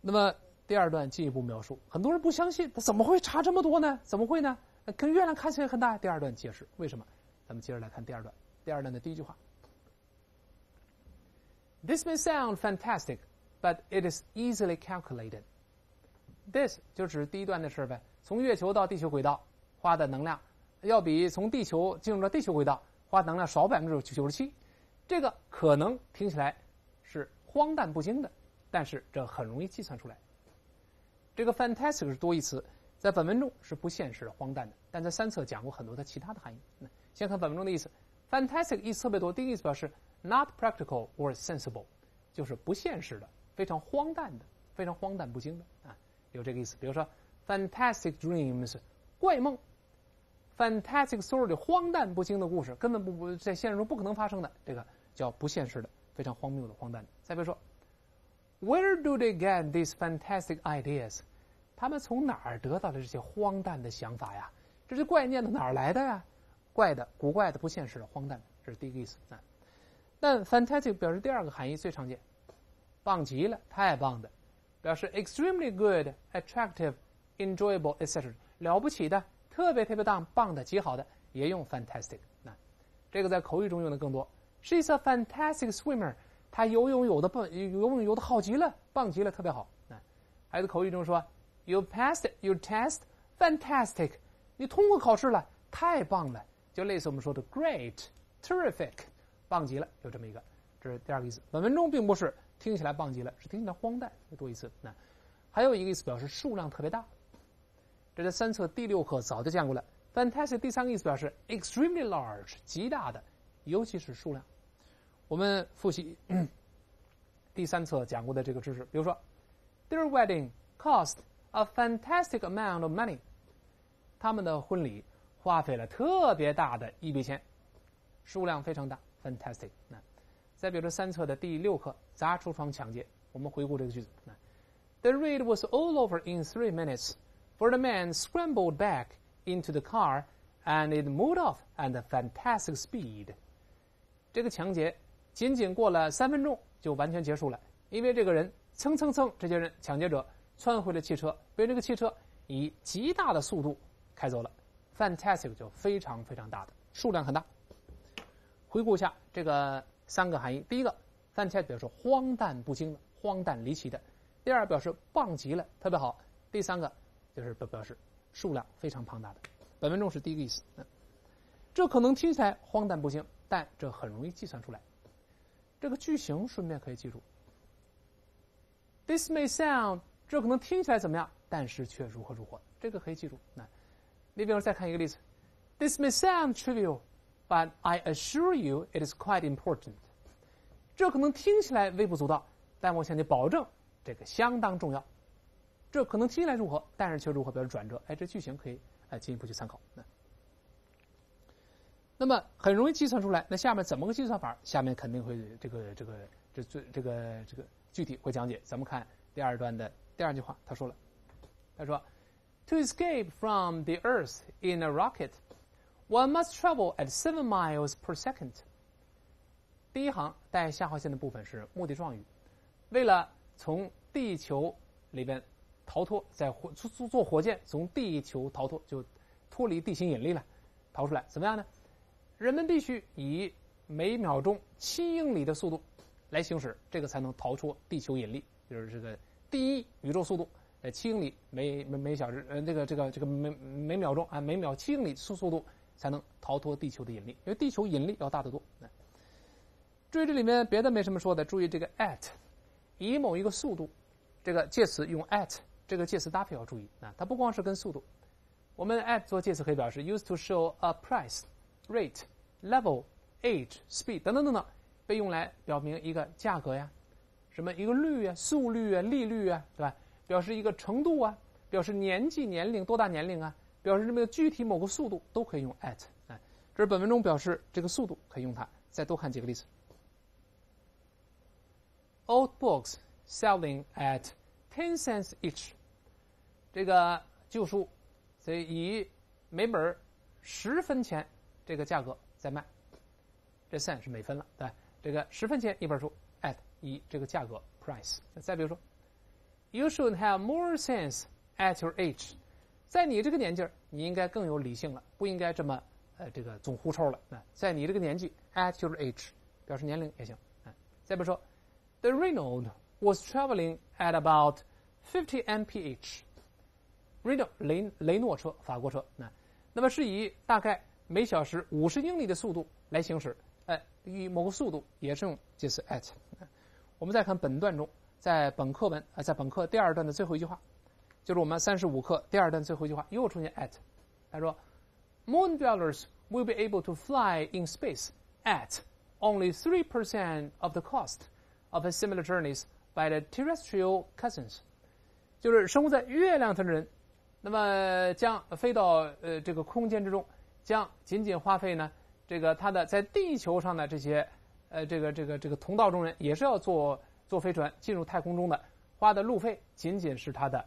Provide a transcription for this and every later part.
那么第二段进一步描述，很多人不相信，它怎么会差这么多呢？怎么会呢？跟月亮看起来很大。第二段解释为什么。咱们接着来看第二段。第二段的第一句话 ：This may sound fantastic, but it is easily calculated. This 就指第一段的事呗，从月球到地球轨道花的能量，要比从地球进入到地球轨道花能量少97%。这个可能听起来是荒诞不经的，但是这很容易计算出来。这个 fantastic 是多义词，在本文中是不现实的、荒诞的，但在三册讲过很多它其他的含义。先看本文中的意思 ，fantastic 意思特别多。第一个意思表示 not practical or sensible， 就是不现实的、非常荒诞的、非常荒诞不经的啊，有这个意思。比如说 fantastic dreams 怪梦 ，fantastic story 荒诞不经的故事，根本不在现实中不可能发生的，这个叫不现实的、非常荒谬的、荒诞的。再比如说 ，Where do they get these fantastic ideas？ 他们从哪儿得到的这些荒诞的想法呀？这些怪念的哪儿来的呀？怪的、古怪的、不现实的、荒诞的，这是第一个意思啊。但 fantastic 表示第二个含义最常见，棒极了、太棒的，表示 extremely good, attractive, enjoyable, etc. 了不起的、特别特别棒的、极好的，也用 fantastic 啊。这个在口语中用的更多。She's a fantastic swimmer. 她游泳游的好极了，棒极了，特别好啊。还有口语中说 You passed your test, fantastic. 你通过考试了，太棒了。就类似我们说的 great, terrific， 棒极了，有这么一个，这是第二个意思。本文中并不是听起来棒极了，是听起来荒诞，多一次。那还有一个意思表示数量特别大，这在三册第6课早就讲过了。fantastic 第三个意思表示 extremely large， 极大的，尤其是数量。我们复习第三册讲过的这个知识，比如说 their wedding cost a fantastic amount of money， 他们的婚礼花费了特别大的一笔钱，数量非常大 ，fantastic。再比如说三册的第6课砸橱窗抢劫，我们回顾这个句子。The raid was all over in 3 minutes, for the man scrambled back into the car and it moved off at a fantastic speed。这个抢劫仅仅过了3分钟就完全结束了，因为这个人蹭，这些人抢劫者窜回了汽车，被这个汽车以极大的速度开走了。fantastic 就非常非常大的，数量很大。回顾一下这个3个含义：第一个 fantastic 表示荒诞不经的、荒诞离奇的；第二表示棒极了、特别好；第3个就是表示数量非常庞大的。本文中是第一个意思。这可能听起来荒诞不经，但这很容易计算出来。这个句型顺便可以记住 ：This may sound， 这可能听起来怎么样，但是却如何，这个可以记住。你比如再看一个例子 ，This may sound trivial, but I assure you it is quite important。这可能听起来微不足道，但我向你保证，这个相当重要。这可能听起来如何，但是却如何，表示转折。这句型可以进一步去参考。那么很容易计算出来。那下面怎么个计算法？下面肯定会这个具体会讲解。咱们看第2段的第2句话，他说 To escape from the Earth in a rocket, one must travel at 7 miles per second. 第一行带下划线的部分是目的状语，为了从地球里边逃脱，坐火箭从地球逃脱，就脱离地心引力了，逃出来，怎么样呢？人们必须以每秒钟7英里的速度来行驶，这个才能逃出地球引力，就是这个第一宇宙速度。7英里每小时，每秒钟每秒7英里速度才能逃脱地球的引力，因为地球引力要大得多。注意这里面别的没什么说的，注意这个 at 以某一个速度，这个介词用 at 这个介词搭配要注意它不光是跟速度，我们 at 做介词可以表示 used to show a price, rate, level, age, speed 等等，被用来表明一个价格呀，什么一个率啊、速率啊、利率啊，对吧？表示一个程度啊，表示年纪、年龄多大年龄啊，表示这么个具体某个速度都可以用 at。这是本文中表示这个速度可以用它。再多看几个例子。Old books selling at 10 cents each。这个旧书，所以以每本10分钱这个价格在卖。这 cent 是每分了，对吧？这个10分钱一本书 at 以这个价格 price。再比如说 You should have more sense at your age。在你这个年纪，你应该更有理性了，不应该这么这个总胡抽了。在你这个年纪 ，at your age 表示年龄也行。再比如说 ，The Renault was traveling at about 50 mph。Renault 雷诺车，法国车。那么是以大概每小时50英里的速度来行驶。与某个速度也是用介词 at。我们再看本段中，在本课第2段的最后一句话。就是我们35课第2段最后一句话又出现 at， 他说 Moon dwellers will be able to fly in space at only 3% of the cost of a similar journeys by the terrestrial cousins。 就是生活在月亮上的人，那么将飞到这个空间之中，将仅仅花费呢这个他的在地球上的这些这个同道中人也是要坐飞船进入太空中的，花的路费仅仅是他的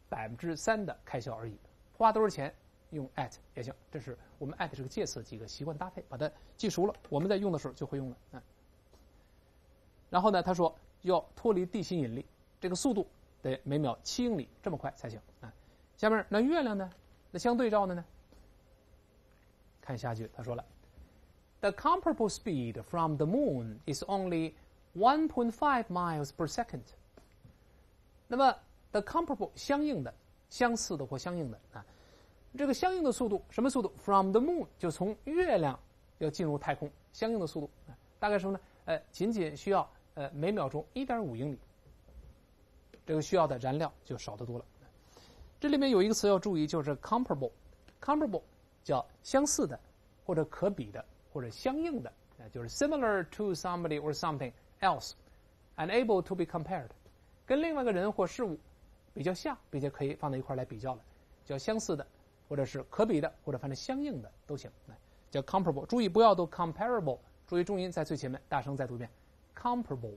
3%的开销而已，花多少钱用 at 也行。这是我们 at 这个介词几个习惯搭配，把它记熟了，我们在用的时候就会用了。然后呢，他说要脱离地心引力，这个速度得每秒7英里这么快才行。下面那月亮呢？那相对照的呢？看下句，他说了 ，The comparable speed from the moon is only 1.5 miles per second。那么The comparable 相应的、相似的或相应的这个相应的速度什么速度 ？From the moon 就从月亮要进入太空，相应的速度大概什么呢？仅仅需要每秒钟1.5英里，这个需要的燃料就少得多了。这里面有一个词要注意，就是 comparable 叫相似的或者可比的或者相应的，就是 similar to somebody or something else and able to be compared， 跟另外一个人或事物比较像，并且可以放在一块来比较了，叫相似的，或者是可比的，或者反正相应的都行，叫 comparable。注意不要读 comparable， 注意重音在最前面，大声再读一遍 comparable。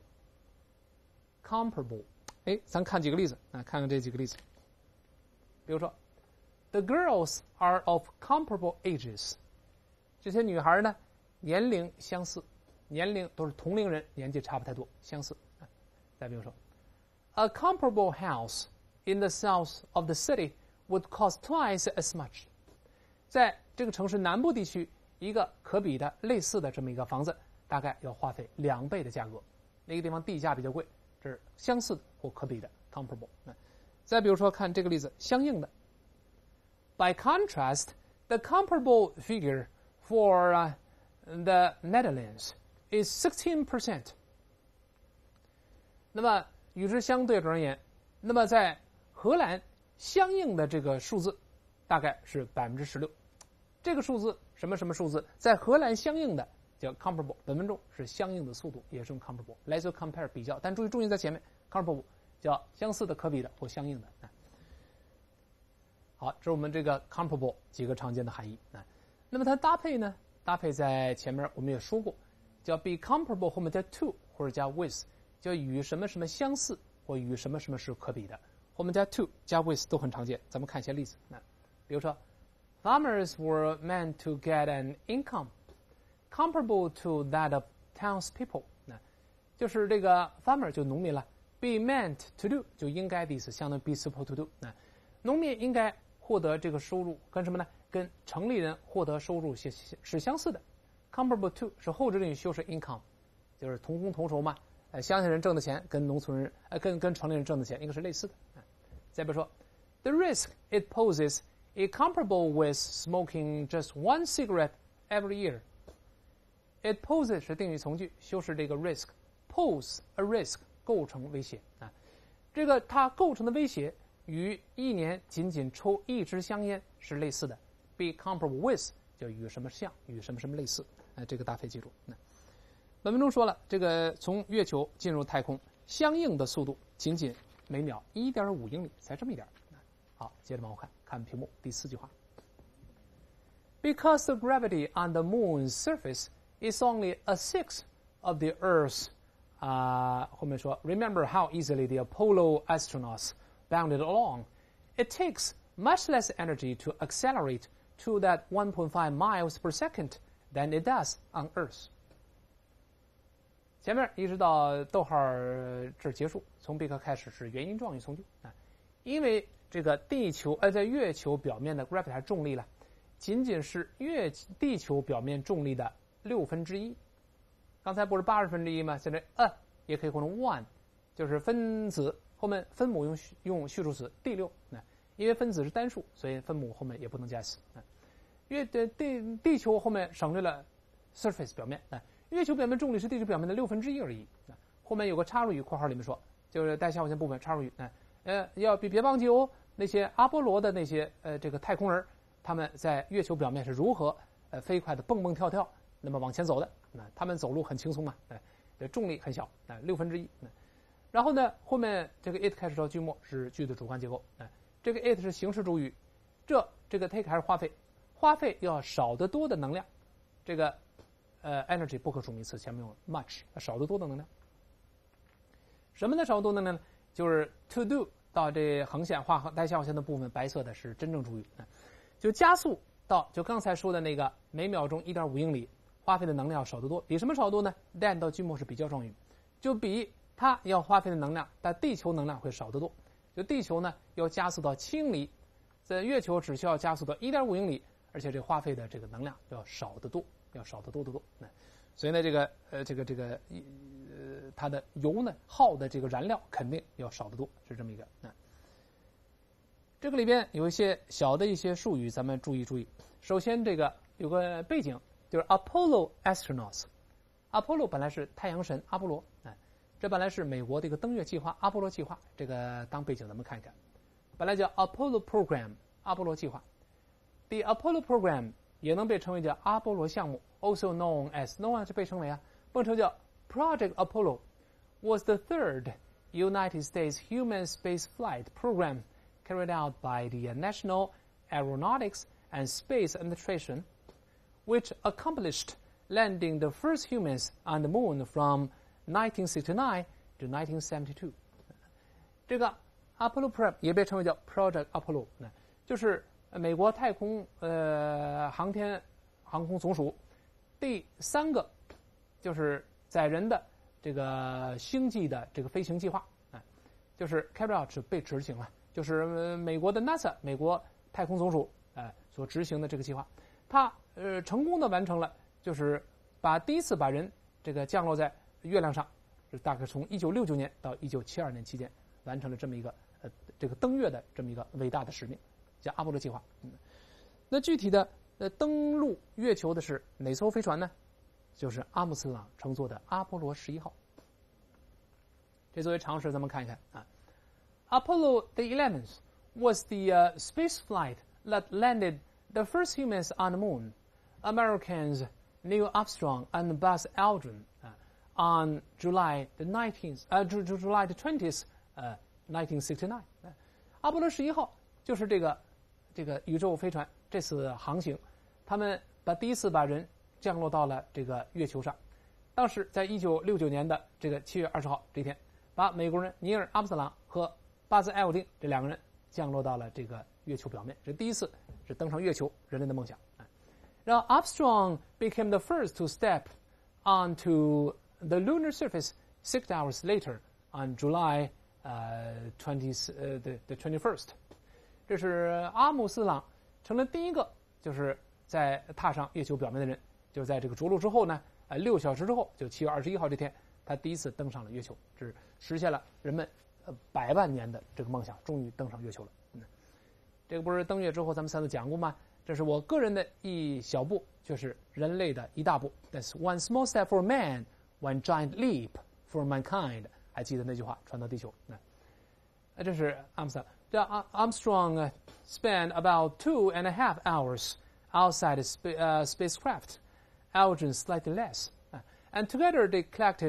咱看几个例子看看这几个例子。比如说 ，The girls are of comparable ages， 这些女孩呢年龄相似，年龄都是同龄人，年纪差不太多，相似。再比如说 ，A comparable house in the south of the city would cost twice as much。 在这个城市南部地区，一个可比的类似的这么一个房子，大概要花费2倍的价格。那个地方地价比较贵，这是相似的或可比的 comparable。再比如说，看这个例子，相应的。By contrast, the comparable figure for the Netherlands is 16%。 那么与之相对而言，那么在荷兰相应的这个数字大概是16%。这个数字什么数字，在荷兰相应的叫 comparable， 本文中是相应的速度，也是用 comparable 来做 compare 比较，但注意重音在前面 comparable 叫相似的、可比的或相应的。好，这是我们这个 comparable 几个常见的含义。那么它搭配呢？搭配在前面我们也说过，叫 be comparable 后面加 to 或者加 with， 叫与什么相似或与什么是可比的，后面加 to 加 with 都很常见。咱们看一些例子。比如说 ，Farmers were meant to get an income comparable to that of townspeople。就是这个 farmer 就农民了 ，be meant to do 就应该的意思，相当于 be supposed to do。农民应该获得这个收入，跟什么呢？跟城里人获得收入是相似的。comparable to 是后置定语修饰 income， 就是同工同酬嘛。乡下人挣的钱跟农村人跟城里人挣的钱应该是类似的。再比如说 ，the risk it poses is comparable with smoking just one cigarette every year。it poses 是定语从句，修饰这个 risk，pose a risk 构成威胁这个它构成的威胁与一年仅仅抽1支香烟是类似的。be comparable with 就与什么像，与什么类似。这个搭配记住。本文中说了，这个从月球进入太空，相应的速度仅仅每秒1.5英里，才这么一点。好，接着往后看屏幕第4句话。Because the gravity on the moon's surface is only a sixth of the Earth's， 后面说 Remember how easily the Apollo astronauts bounded along. It takes much less energy to accelerate to that 1.5 miles per second than it does on Earth. 前面一直到逗号这儿结束，从贝壳开始是原因状语从句啊，因为这个在月球表面的 gravity 还重力了，仅仅是地球表面重力的1/6。刚才不是1/80吗？现在也可以换成 one， 就是分子后面分母用序数词第6，因为分子是单数，所以分母后面也不能加 s。地球后面省略了 surface 表面，月球表面重力是地球表面的1/6而已。后面有个插入语，括号里面说，就是带下划线部分插入语，要别忘记哦，那些阿波罗的那些这个太空人，他们在月球表面是如何飞快的蹦蹦跳跳，那么往前走的，他们走路很轻松嘛，重力很小，1/6。然后呢，后面这个 it 开始到句末是句的主观结构，这个 it 是形式主语，这个 take 还是花费要少得多的能量，这个energy 不可数名词，前面用 much 少得多的能量。什么呢？少得多的能量呢？就是 to do 到这横线带下划线的部分，白色的是真正主语，就加速到就刚才说的那个每秒钟1.5英里，花费的能量少得多。比什么少得多呢？ than 到句末是比较状语，就比它要花费的能量，但地球能量会少得多。就地球呢要加速到7英里，在月球只需要加速到1.5英里，而且这花费的这个能量要少得多，要少得多得多。所以呢，它的油呢耗的这个燃料肯定要少得多，是这么一个。这个里边有一些小的一些术语，咱们注意。首先，这个有个背景，就是 Apollo astronauts。Apollo 本来是太阳神阿波罗，这本来是美国的一个登月计划，阿波罗计划。这个当背景咱们看一看，本来叫 Apollo Program， 阿波罗计划。The Apollo Program 也能被称为叫阿波罗项目 ，also known as 是被称为不能称叫 Project Apollo was the third United States human spaceflight program carried out by the National Aeronautics and Space Administration, which accomplished landing the first humans on the moon from 1969 to 1972. 这个 Apollo Program 也被称为叫 Project Apollo， 就是美国太空航空总署第3个就是载人的这个星际的这个飞行计划，就是 carry out 被执行了，就是美国的 NASA 美国太空总署所执行的这个计划，它成功的完成了，就是第一次把人这个降落在月亮上，是大概从1969年到1972年期间完成了这么一个这个登月的这么一个伟大的使命，叫阿波罗计划。那具体的登陆月球的是哪艘飞船呢？就是阿姆斯特朗乘坐的阿波罗11号。这作为常识咱们看一看Apollo the 11th was the space flight that landed the first humans on the moon. Americans Neil Armstrong and Buzz Aldrin on July the 20th, 1969. 阿波罗11号就是这个宇宙飞船这次航行，他们第一次把人降落到了这个月球上。当时在1969年的这个7月20号这天，把美国人尼尔·阿姆斯特朗和巴兹·艾尔丁这2个人降落到了这个月球表面，这第一次是登上月球，人类的梦想。然后 Armstrong became the first to step onto the lunar surface 6 hours later on July the 21st。这是阿姆斯特朗成了第一个就是在踏上月球表面的人，就是在这个着陆之后呢，6小时之后，就7月21号这天，他第一次登上了月球，这是实现了人们100万年的这个梦想，终于登上月球了。这个不是登月之后咱们3次讲过吗？这是我个人的一小步，却是人类的一大步。That's one small step for man, one giant leap for mankind。还记得那句话传到地球。这是阿姆斯特朗。这Armstrong spent about 2.5 hours outside the spacecraft, Aldrin slightly less, and together they collected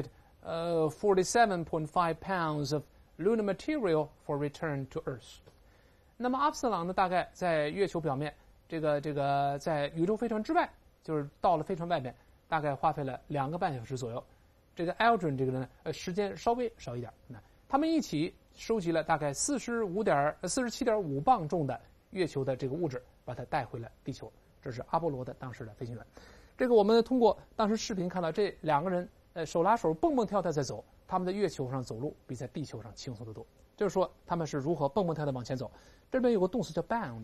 47.5 pounds of lunar material for return to Earth. 那么阿姆斯特朗呢，大概在月球表面，这个在宇宙飞船之外，就是到了飞船外面，大概花费了2个半小时左右。这个 Aldrin 这个人呢，时间稍微少一点。他们一起收集了大概47.5磅重的月球的这个物质，把它带回了地球。这是阿波罗的当时的飞行员。这个我们通过当时视频看到，这2个人手拉手蹦蹦跳跳在走，他们在月球上走路比在地球上轻松得多。就是说他们是如何蹦蹦跳跳往前走。这边有个动词叫 bound，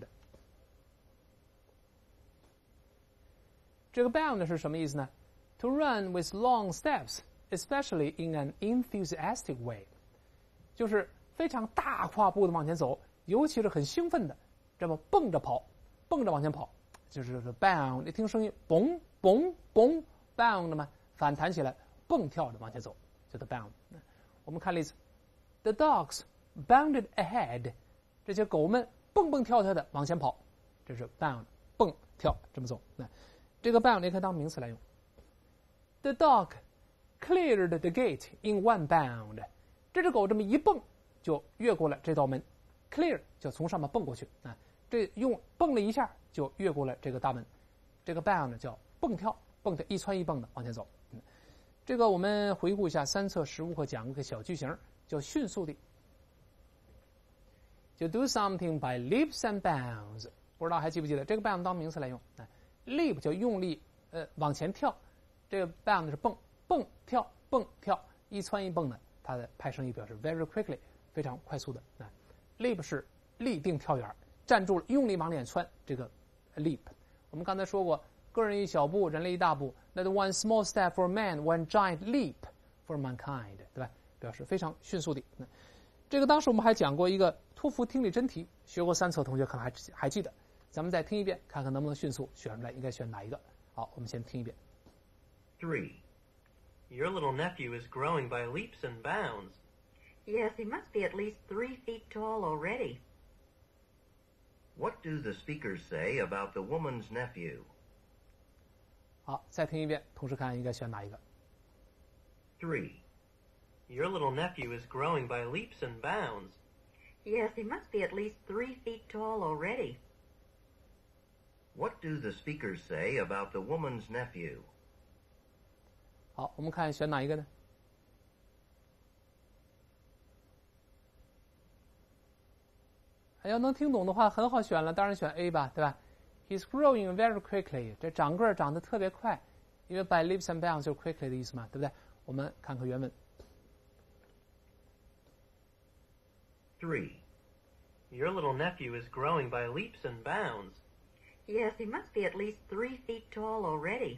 这个 bound 是什么意思呢？ To run with long steps, especially in an enthusiastic way， 就是非常大跨步的往前走，尤其是很兴奋的这么蹦着跑，蹦着往前跑，就是 bound。 你听声音，嘣嘣嘣 bound 嘛，反弹起来，蹦跳着往前走，叫做 bound。 我们看例子， The dogs bounded ahead， 这些狗们蹦蹦跳跳的往前跑，这是 bound， 蹦跳这么走。这个 bound 你可以当名词来用。 The dog cleared the gate in one bound， 这只狗这么一蹦就越过了这道门， clear 就从上面蹦过去啊，这用蹦了一下就越过了这个大门，这个 bound 叫蹦跳，蹦跳一蹿一蹦的往前走。这个我们回顾一下三册实务课讲个小句型，叫迅速的，就 do something by leaps and bounds。 不知道还记不记得这个 bound 当名词来用。 leap 叫用力往前跳，这个 bound 是蹦蹦跳蹦跳，一蹿一蹦的，它的派生语表示 very quickly， 非常快速的。leap 是立定跳远，站住了用力往脸窜，这个 leap。 我们刚才说过，个人一小步，人类一大步，那 one small step for man, one giant leap for mankind， 对吧？表示非常迅速的。这个当时我们还讲过一个托福听力真题，学过三册同学可能还记得，咱们再听一遍，看看能不能迅速选出来应该选哪一个。好，我们先听一遍。 3. Your little nephew is growing by leaps and bounds. Yes, he must be at least 3 feet tall already. What do the speakers say about the woman's nephew? 好，再听一遍，同时看应该选哪一个。 3. Your little nephew is growing by leaps and bounds. Yes, he must be at least 3 feet tall already. What do the speakers say about the woman's nephew? 好，我们看选哪一个呢？要能听懂的话，很好选了，当然选 A 吧，对吧？ He's growing very quickly， 这长个儿长得特别快，因为 by leaps and bounds 就是 quickly 的意思嘛，对不对？我们看看原文。 3. Your little nephew is growing by leaps and bounds. Yes, he must be at least 3 feet tall already.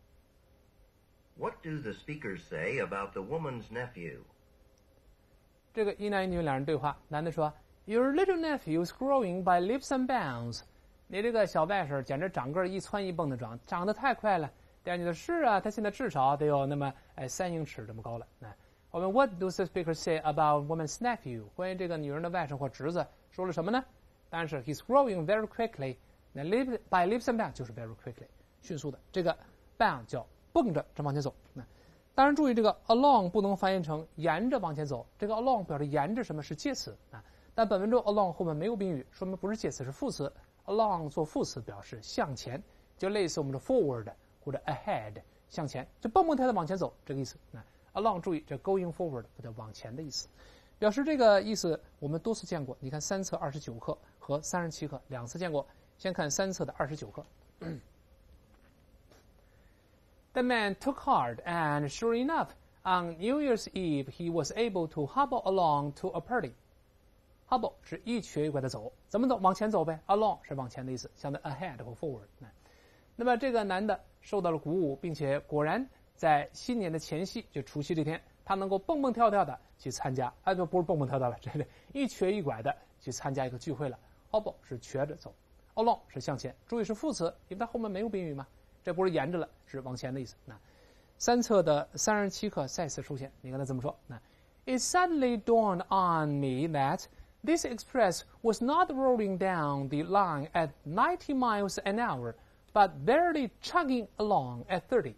What do the speakers say about the woman's nephew? 这个一男一女两人对话，男的说 Your little nephew is growing by leaps and bounds。 你这个小外甥简直长个儿一蹿一蹦的长得太快了。第二女的是啊，他现在至少得有那么3英尺这么高了。我们 What do the speakers say about woman's nephew？ 关于这个女人的外甥或侄子说了什么呢？当然是 He's growing very quickly。 那 by leaps and bounds 就是 very quickly， 迅速的。这个 bound 叫蹦着这往前走。当然注意这个 along 不能翻译成沿着往前走，这个 along 表示沿着什么是介词啊，但本文中 along 后面没有宾语，说明不是介词是副词。along 做副词表示向前，就类似我们的 forward 或者 ahead 向前，就蹦蹦跳跳往前走这个意思。along 注意这 going forward 叫往前的意思，表示这个意思我们多次见过。你看三册29课和37课两次见过。先看三册的29课。The man took heart, and sure enough, on New Year's Eve, he was able to hobble along to a party. Hobble 是一瘸一拐的走，怎么走？往前走呗。Along 是往前的意思，相当于 ahead 或 forward。那么这个男的受到了鼓舞，并且果然在新年的前夕，就除夕这天，他能够蹦蹦跳跳的去参加，不是蹦蹦跳跳了，这个一瘸一拐的去参加一个聚会了。Hobble 是瘸着走。Along 是向前，注意是副词，因为它后面没有宾语嘛，这不是沿着了，是往前的意思。三册的37课再次出现，你看他怎么说？It suddenly dawned on me that this express was not rolling down the line at 90 miles an hour, but barely chugging along at 30.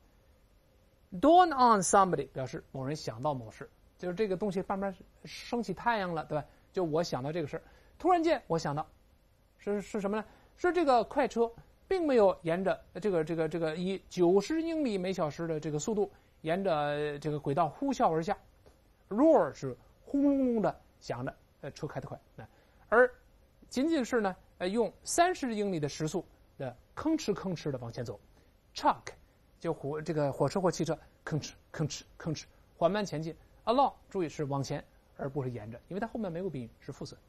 Dawn on somebody 表示某人想到某事，就是这个东西慢慢升起太阳了，对吧？就我想到这个事，突然间我想到。是什么呢？是这个快车并没有沿着这个以90英里每小时的这个速度沿着这个轨道呼啸而下。roar 是轰隆隆的响着，车开得快。而仅仅是呢，用30英里的时速的吭哧吭哧的往前走。Chug 就火车或汽车吭哧吭哧吭哧缓慢前进。along 注意是往前，而不是沿着，因为它后面没有宾语，是副词。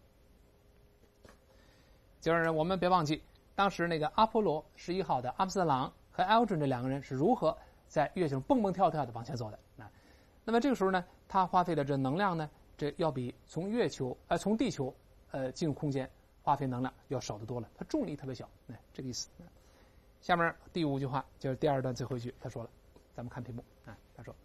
就是我们别忘记，当时那个阿波罗11号的阿姆斯特朗和 Aldrin 这两个人是如何在月球上蹦蹦跳跳的往前走的。那么这个时候呢，他花费的这能量呢，这要比从地球进入空间花费能量要少得多了，它重力特别小，这个意思。下面第5句话就是第2段最后一句，他说了，咱们看题目他说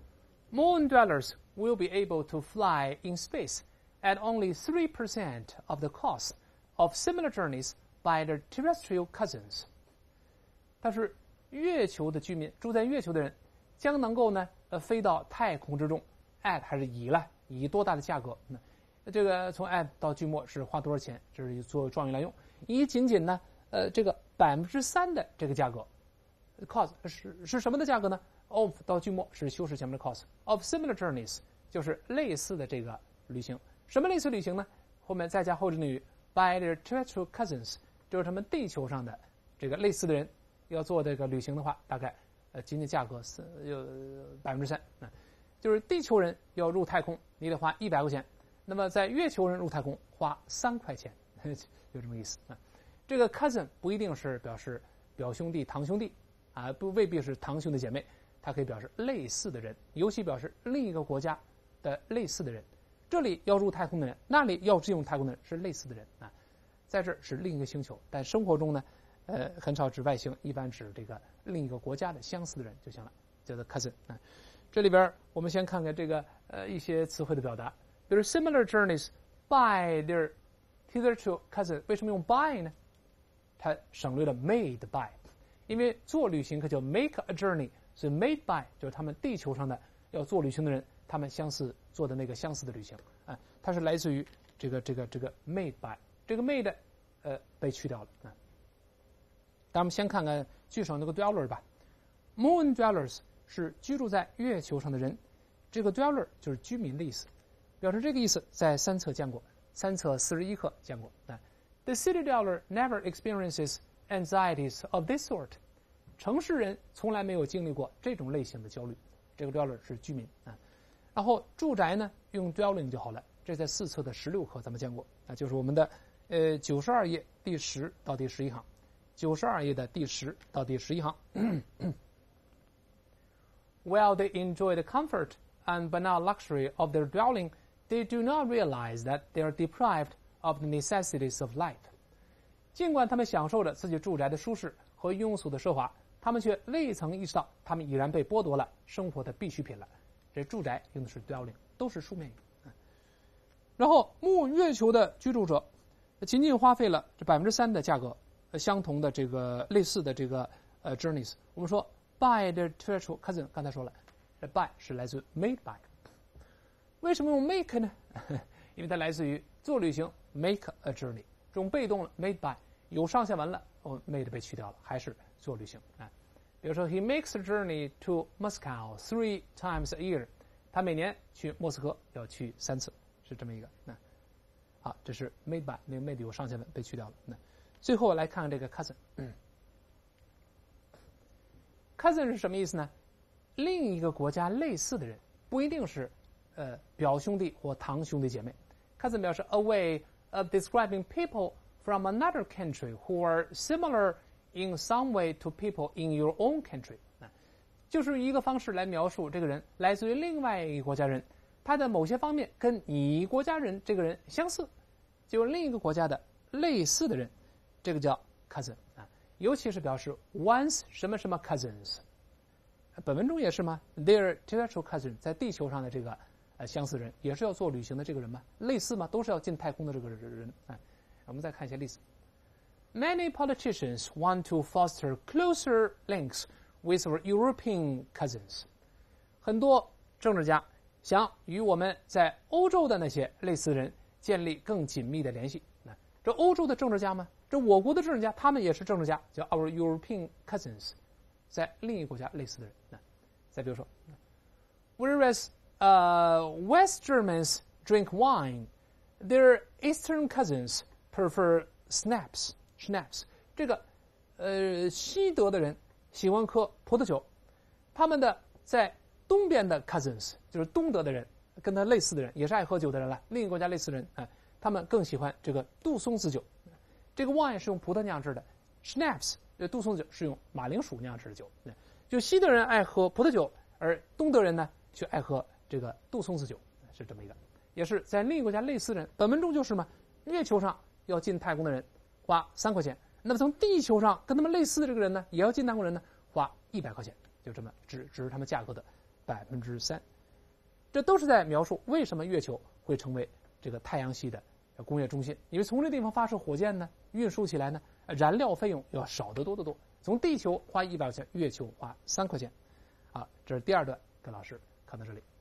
Moon dwellers will be able to fly in space at only 3% of the cost of similar journeys by their terrestrial cousins。 他是月球的居民，住在月球的人将能够呢飞到太空之中 at 还是以多大的价格？这个从 at 到句末是花多少钱？这是做状语来用。以仅仅呢这个3%的这个价格 ，cost 是什么的价格呢 ？of 到句末是修饰前面的 cost of similar journeys， 就是类似的这个旅行。什么类似旅行呢？后面再加后置定语 by their terrestrial cousins， 就是他们地球上的这个类似的人要做这个旅行的话，大概仅仅价格有3%，就是地球人要入太空，你得花100块钱，那么在月球人入太空花3块钱，有这么意思这个 cousin 不一定是表示表兄弟、堂兄弟不未必是堂兄弟姐妹，它可以表示类似的人，尤其表示另一个国家的类似的人。这里要入太空的人，那里要进入太空的人是类似的人在这是另一个星球，但生活中呢很少指外星，一般指这个另一个国家的相似的人就行了，叫做 cousin 这里边我们先看看这个一些词汇的表达，比如 similar journeys by their terrestrial cousin， 为什么用 by 呢？它省略了 made by， 因为做旅行可叫 make a journey， 所以 made by 就是他们地球上的要做旅行的人，他们相似做的那个相似的旅行它是来自于这个 made by， 这个 made 被去掉了咱们先看看句首那个 dweller 吧。 Moon dwellers 是居住在月球上的人，这个 dweller 就是居民的意思，表示这个意思在3册见过，3册41课见过The city dweller never experiences anxieties of this sort。 城市人从来没有经历过这种类型的焦虑，这个 dweller 是居民然后住宅呢用 dwelling 就好了，这在4册的16课咱们见过就是我们的92页第10到第11行，92页的第10到第11行While they enjoy the comfort and banal luxury of their dwelling, they do not realize that they are deprived of the necessities of life。 尽管他们享受着自己住宅的舒适和庸俗的奢华，他们却未曾意识到他们已然被剥夺了生活的必需品了。这住宅用的是 dwelling， 都是书面语然后月球的居住者仅仅花费了这3%的价格相同的这个类似的这个journeys， 我们说 by their terrestrial cousin， 刚才说了这 by 是来自 made by， 为什么用 make 呢？因为它来自于做旅行 make a journey， 这种被动了 made by 有上下文了made 被去掉了，还是做旅行比如说 he makes a journey to Moscow 3 times a year， 他每年去莫斯科要去3次，是这么一个好，这是 made by， 那个 made 有上下文被去掉了最后来看看这个 cousin cousin 是什么意思呢？另一个国家类似的人，不一定是表兄弟或堂兄弟姐妹。cousin 表示 a way of describing people from another country who are similar in some way to people in your own country， 就是一个方式来描述这个人来自于另外一个国家人，他的某些方面跟你国家人这个人相似，就是另一个国家的类似的人，这个叫 cousin 尤其是表示 one's 什么什么 cousins， 本文中也是吗 ？Their terrestrial cousin 在地球上的这个相似人，也是要做旅行的这个人吗？类似吗？都是要进太空的这个人我们再看一些例子。Many politicians want to foster closer links with our European cousins。很多政治家想与我们在欧洲的那些类似的人建立更紧密的联系。这欧洲的政治家吗？这我国的政治家，他们也是政治家，叫 our European cousins， 在另一个国家类似的人。再比如说 ，Whereas West Germans drink wine, their Eastern cousins prefer schnapps。这个西德的人喜欢喝葡萄酒，他们的在东边的 cousins 就是东德的人，跟他类似的人，也是爱喝酒的人了，另一个国家类似的人，他们更喜欢这个杜松子酒。这个 wine 是用葡萄酿制的 ，schnapps 杜松子酒是用马铃薯酿制的酒。就西德人爱喝葡萄酒，而东德人呢却爱喝这个杜松子酒，是这么一个，也是在另一个国家类似的人。本文中就是嘛，月球上要进太空的人花3块钱，那么从地球上跟他们类似的这个人呢，也要进太空人呢花100块钱，就这么只是他们价格的3%。这都是在描述为什么月球会成为这个太阳系的工业中心，因为从这地方发射火箭呢，运输起来呢，燃料费用要少得多得多。从地球花100块钱，月球花3块钱。这是第2段，跟老师看到这里。